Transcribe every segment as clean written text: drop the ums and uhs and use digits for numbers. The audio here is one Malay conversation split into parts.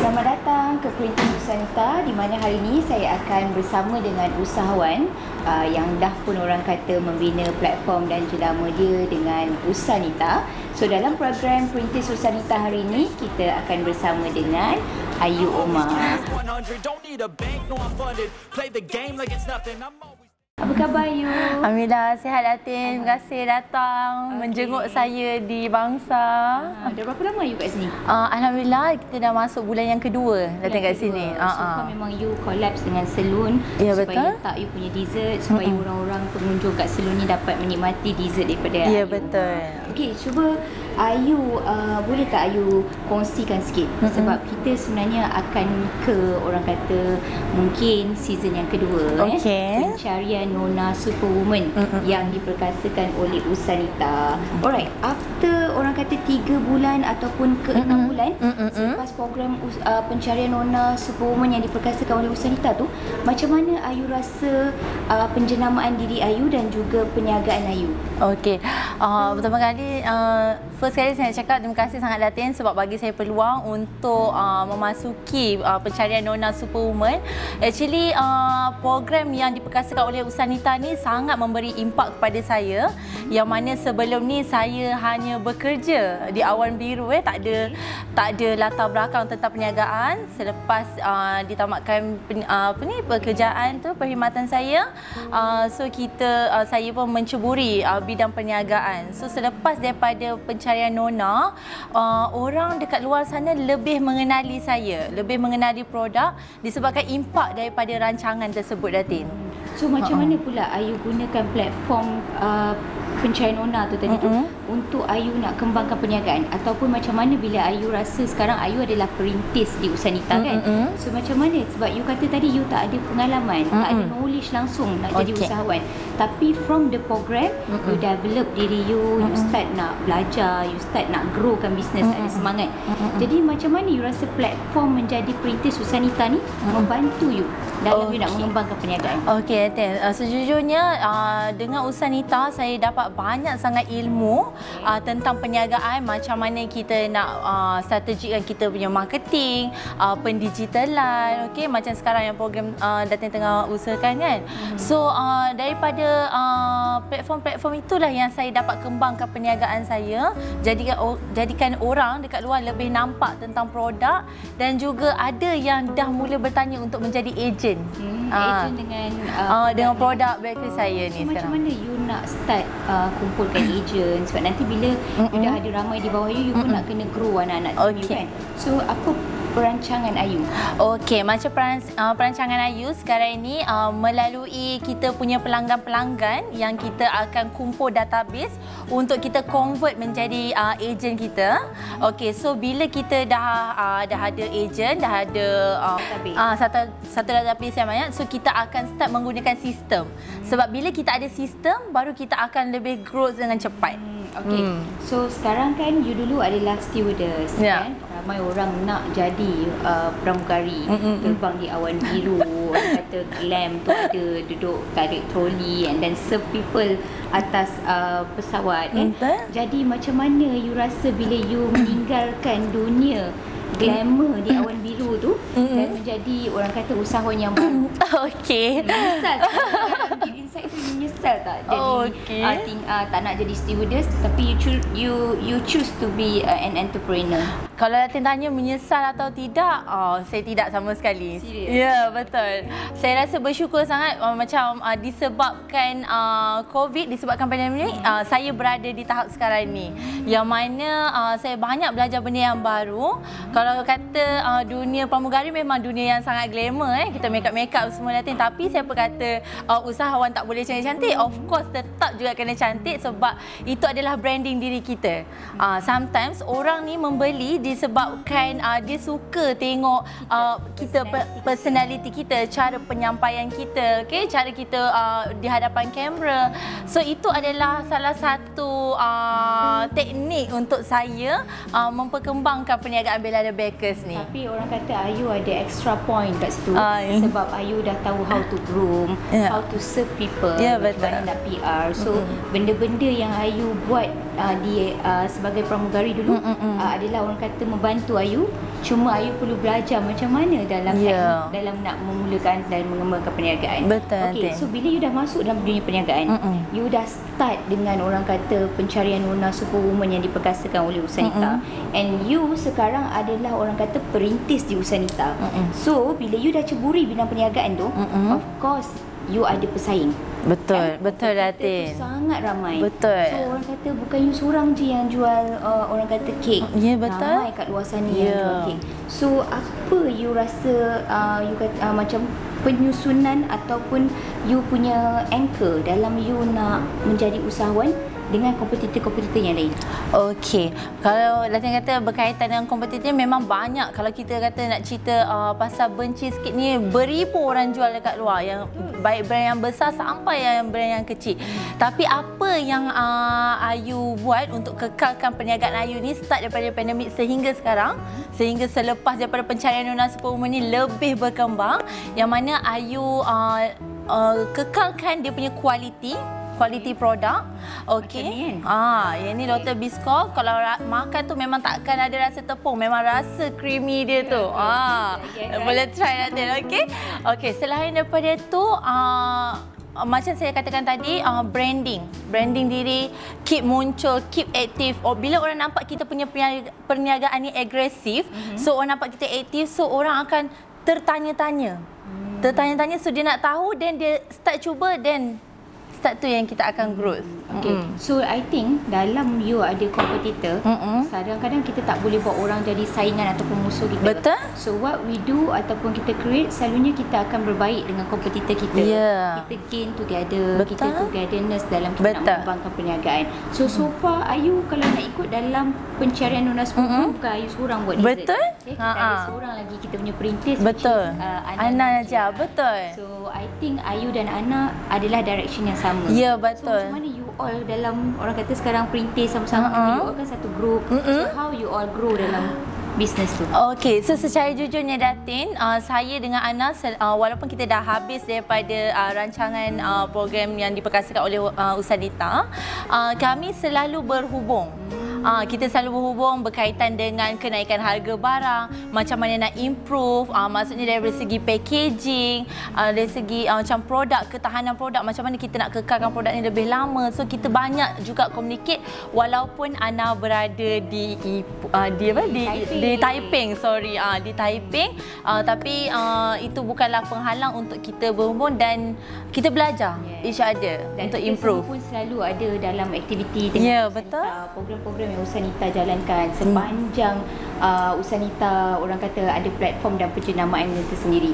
Selamat datang ke Perintis Usanita, di mana hari ini saya akan bersama dengan usahawan yang dah pun orang kata membina platform dan jenama dia dengan Usanita. So dalam program Perintis Usanita hari ini kita akan bersama dengan Ayu Omar. Apa khabar Ayu? Alhamdulillah, sihat Datin. Terima kasih datang menjenguk saya di Bangsa. Dah berapa lama Ayu kat sini? Alhamdulillah, kita dah masuk bulan yang kedua datang kat sini. So far memang you collapse dengan salon Ya, supaya betul. letak you punya dessert, supaya orang-orang pengunjung kat salon ni dapat menikmati dessert daripada Ya, Ayu. betul. Okey, cuba Ayu, boleh tak Ayu kongsikan sikit? Sebab kita sebenarnya akan ke orang kata mungkin season yang kedua. Okey. Pencarian Nona Superwoman yang diperkasakan oleh Usanita. Alright, after orang kata 3 bulan ataupun ke 6 bulan selepas program pencarian Nona Superwoman yang diperkasakan oleh Usanita tu, macam mana Ayu rasa penjenamaan diri Ayu dan juga perniagaan Ayu? Okey. Pertama kali, first kali saya cakap terima kasih sangat Datin sebab bagi saya peluang untuk memasuki pencarian Nona Superwoman. Actually, program yang diperkasakan oleh Usanita ni sangat memberi impak kepada saya, yang mana sebelum ni saya hanya bekerja di Awan Biru, tak ada latar belakang tentang perniagaan. Selepas ditamatkan pekerjaan tu, perkhidmatan saya, saya pun menceburi bidang perniagaan. So selepas daripada pencarian Nona, orang dekat luar sana lebih mengenali saya, lebih mengenali produk disebabkan impak daripada rancangan tersebut, Datin. So macam mana pula Ayu gunakan platform pencarian Nona tu tadi tu untuk Ayu nak kembangkan perniagaan, ataupun macam mana bila Ayu rasa sekarang Ayu adalah perintis di Usanita kan? So macam mana, sebab you kata tadi you tak ada pengalaman, tak ada knowledge langsung nak jadi usahawan, tapi from the program you develop diri you, you start nak belajar, you start nak growkan bisnes, ada semangat. Jadi macam mana you rasa platform menjadi perintis Usanita ni membantu you dalam you nak mengembangkan perniagaan? Okey, sejujurnya dengan Usanita saya dapat banyak sangat ilmu tentang perniagaan, macam mana kita nak strategikan kita punya marketing, pendigitalan, okey, macam sekarang yang program Datin tengah usahakan kan. So daripada platform-platform itulah yang saya dapat kembangkan perniagaan saya, jadikan orang dekat luar lebih nampak tentang produk, dan juga ada yang dah mula bertanya untuk menjadi ejen. Ejen dengan produk bakery saya ni sekarang. Macam mana you nak start kumpulkan ejen, sebab nanti bila you dah ada ramai di bawah you pun nak kena grow anak-anak you kan. So apa perancangan Ayu? Okey, macam perancangan Ayu sekarang ini melalui kita punya pelanggan-pelanggan yang kita akan kumpul database untuk kita convert menjadi ejen kita. Okey, so bila kita dah ada ejen, dah ada satu database yang banyak, so kita akan start menggunakan sistem. Sebab bila kita ada sistem, baru kita akan lebih growth dengan cepat. Okey. So sekarang kan you dulu adalah stewardess kan? Ramai orang nak jadi pramugari, terbang di awan biru, orang kata glam tu ada, duduk tarik troli and then serve people atas pesawat kan? Jadi macam mana you rasa bila you meninggalkan dunia glamour di awan biru tu dan menjadi orang kata usahawan yang baru? Okey. Menyesal tak? Insight tu menyesal tak jadi tak nak jadi stewardess, tapi you choose to be an entrepreneur? Kalau Datin tanya menyesal atau tidak, saya tidak sama sekali. Ya, betul. Saya rasa bersyukur sangat macam disebabkan COVID, disebabkan pandemik ni, saya berada di tahap sekarang ni. Yang mana saya banyak belajar benda yang baru. Kalau kata dunia pramugari memang dunia yang sangat glamour kita make up semua Datin, tapi siapa kata usahawan tak boleh cantik-cantik? Of course tetap juga kena cantik, sebab itu adalah branding diri kita. Sometimes orang ni membeli disebabkan dia suka tengok kita personality kita, cara penyampaian kita, cara kita di hadapan kamera. So itu adalah salah satu teknik untuk saya memperkembangkan perniagaan Belada Bakers ni. Tapi orang kata Ayu ada extra point kat situ, sebab Ayu dah tahu how to groom, how to serve people, macam mana nak PR. So benda-benda yang Ayu buat sebagai pramugari dulu adalah orang kata membantu Ayu Cuma Ayu perlu belajar macam mana dalam nak memulakan dan mengembangkan perniagaan. Betul. Okey, so bila you dah masuk dalam dunia perniagaan, you dah start dengan orang kata pencarian nona superwoman yang diperkasakan oleh Usanita. And you sekarang adalah orang kata perintis di Usanita. So bila you dah ceburi bidang perniagaan tu, of course you ada pesaing. Betul, betul Datin. Sangat ramai. Betul. So orang kata bukan you seorang je yang jual orang kata kek. Ya, betul. Ramai kat luar sana yang jual kek. So apa you rasa you kata macam penyusunan ataupun you punya anchor dalam you nak menjadi usahawan dengan kompetitor-kompetitor yang lain? Okey, kalau Datin kata berkaitan dengan kompetitor memang banyak. Kalau kita kata nak cerita pasal benci sikit ni, beribu orang jual dekat luar, yang baik brand yang besar sampai yang brand yang kecil. Tapi apa yang Ayu buat untuk kekalkan perniagaan Ayu ni start daripada pandemik sehingga sekarang, sehingga selepas daripada pencarian Nona Superwoman ni lebih berkembang, yang mana Ayu kekalkan dia punya kualiti produk. Okey. Yang ni Dr. Biscoff, kalau makan tu memang takkan ada rasa tepung, memang rasa creamy dia tu. Boleh try nanti, okey. Okey, selain daripada tu macam saya katakan tadi, branding diri, keep muncul, keep aktif. Bila orang nampak kita punya perniagaan ni agresif, so orang nampak kita aktif, so orang akan tertanya-tanya. So dia nak tahu, dan dia start cuba, dan start tu yang kita akan growth. Okay. So I think dalam you ada kompetitor, kadang-kadang kita tak boleh buat orang jadi saingan ataupun musuh kita. Betul. So what we do ataupun kita create, selalunya kita akan berbaik dengan kompetitor kita. Kita gain together. Betul. Kita togetherness dalam kita nak mengembangkan perniagaan. So far Ayu kalau nak ikut dalam pencarian Nona Superwoman, bukan Ayu seorang buat design. Betul. Kita ada seorang lagi kita punya perintis. Betul. Ana Najah. Betul. So I think Ayu dan Ana adalah direction yang sama. Ya, betul. So macam mana you all dalam, orang kata sekarang perintis sama-sama, you all kan satu group. So how you all grow dalam bisnes tu? Okey, so secara jujurnya Datin, saya dengan Ana, walaupun kita dah habis daripada rancangan program yang diperkasakan oleh Usanita, kami selalu berhubung. Kita selalu berhubung berkaitan dengan kenaikan harga barang, macam mana nak improve, maksudnya dari segi packaging, dari segi macam produk, ketahanan produk, macam mana kita nak kekalkan produk ni lebih lama. So kita banyak juga communicate walaupun Ana berada di Taiping, tapi itu bukanlah penghalang untuk kita berhubung dan kita belajar each other dan untuk improve. Dan kita semua pun selalu ada dalam aktiviti dengan program-program yang Usanita jalankan sepanjang Usanita, orang kata ada platform dan penjenamaan itu sendiri.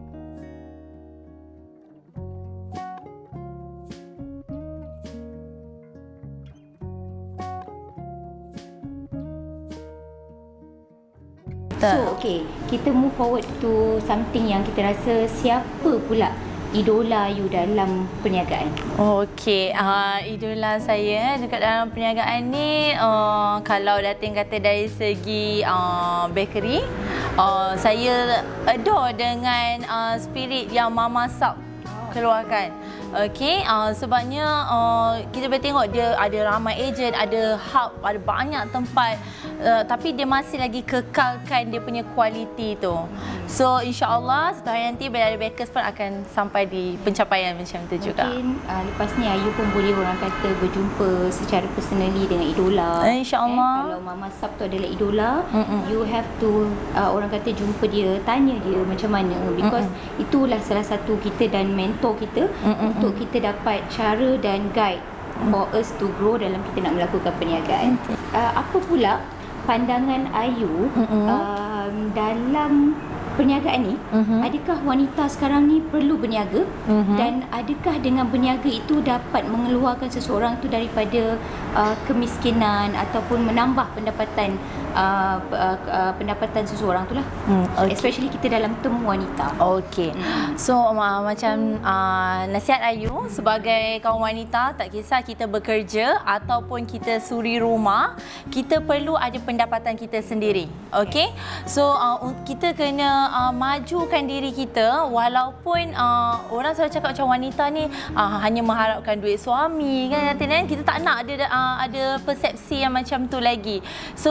So, okay, kita move forward to something yang kita rasa, siapa pula idola you dalam perniagaan? Okey, idola saya dekat dalam perniagaan ni, kalau Datin kata dari segi bakery, saya adore dengan spirit yang Mama Sap keluarkan. Okey, sebabnya kita boleh tengok dia ada ramai ejen, ada hub, ada banyak tempat, tapi dia masih lagi kekalkan dia punya kualiti tu. So insya-Allah satu hari nanti bila ada bakers pun akan sampai di pencapaian macam tu juga. Mungkin lepas ni Ayu pun boleh orang kata berjumpa secara personally dengan idola. InsyaAllah. Kalau Mama Sap tu adalah idola, you have to orang kata jumpa dia, tanya dia macam mana, because itulah salah satu kita dan mentor kita untuk kita dapat cara dan guide for us to grow dalam kita nak melakukan perniagaan. Apa pula pandangan Ayu dalam perniagaan ni? Adakah wanita sekarang ni perlu berniaga? Dan adakah dengan berniaga itu dapat mengeluarkan seseorang tu daripada kemiskinan ataupun menambah pendapatan pendapatan seseorang tu lah. Especially kita dalam term wanita. Okey. So macam nasihat Ayu sebagai kaum wanita, tak kisah kita bekerja ataupun kita suri rumah, kita perlu ada pendapatan kita sendiri. Okey. So kita kena majukan diri kita, walaupun orang selalu cakap macam wanita ni hanya mengharapkan duit suami kan, kita tak nak ada persepsi yang macam tu lagi. So wanita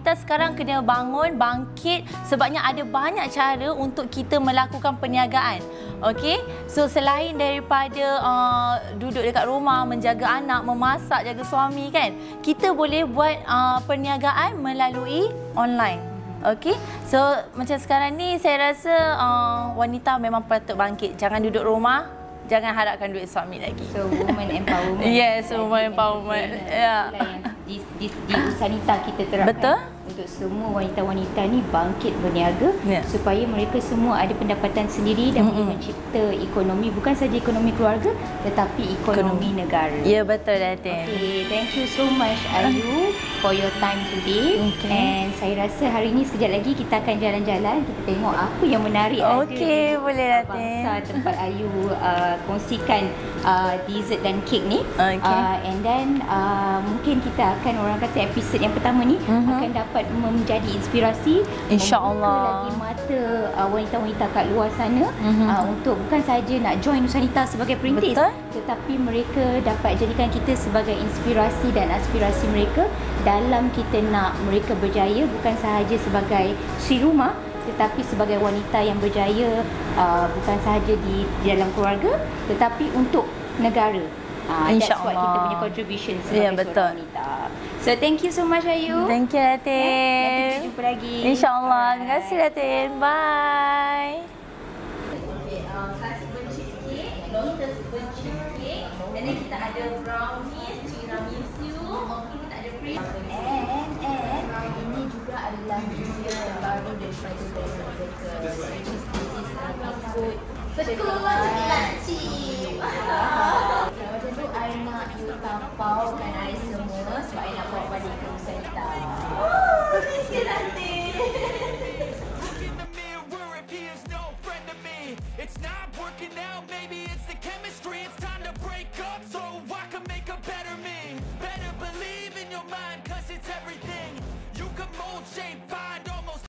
wanita sekarang kena bangun, bangkit sebabnya ada banyak cara untuk kita melakukan perniagaan. Okey, so selain daripada duduk dekat rumah, menjaga anak, memasak, jaga suami kan, kita boleh buat perniagaan melalui online. Okey, so macam sekarang ni saya rasa wanita memang patut bangkit. Jangan duduk rumah, jangan harapkan duit suami lagi. So woman empowerment. Yes, woman empowerment. Ya. Di Usanita kita terapkan. Betul. Untuk semua wanita-wanita ni bangkit berniaga supaya mereka semua ada pendapatan sendiri dan boleh mencipta ekonomi, bukan saja ekonomi keluarga tetapi ekonomi negara. Ya, betul Datin. Okay, thank you so much Ayu for your time today. And saya rasa hari ni sekejap lagi kita akan jalan-jalan, kita tengok apa yang menarik ada di boleh Datin. bangsa tempat Ayu kongsikan dessert dan kek ni. And then mungkin kita akan, orang kata episod yang pertama ni akan dapat menjadi inspirasi, InsyaAllah, membuka lagi mata wanita-wanita kat luar sana untuk bukan saja nak join Usanita sebagai perintis, tetapi mereka dapat jadikan kita sebagai inspirasi dan aspirasi mereka dalam kita nak mereka berjaya, bukan sahaja sebagai si rumah tetapi sebagai wanita yang berjaya, bukan sahaja di dalam keluarga tetapi untuk negara. That's what kita punya contribution sebagai seorang wanita. So thank you so much Ayu. Thank you Datin. Nanti kita jumpa lagi. InsyaAllah. Terima kasih Datin. Bye. Classic burnt cheesecake, Lotus burnt cheesecake, dan then kita ada brownies, tiramisu, mungkin kita ada cream. And ini juga adalah dessert terbaru daripada Baker, which is food laci. Macam tu I nak you tapaukan I semua sebab I nak bawa balik ke Usanita. Terima kasih nanti. It's not working out, maybe it's the chemistry. It's time to break up.